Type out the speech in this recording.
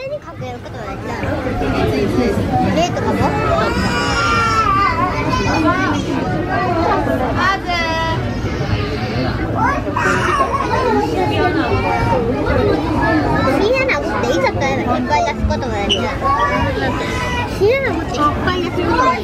間にかけることができた。デートかも。シナナゴっていざとやらいっぱい出すことができた。シナナゴっていっぱい出すことができた。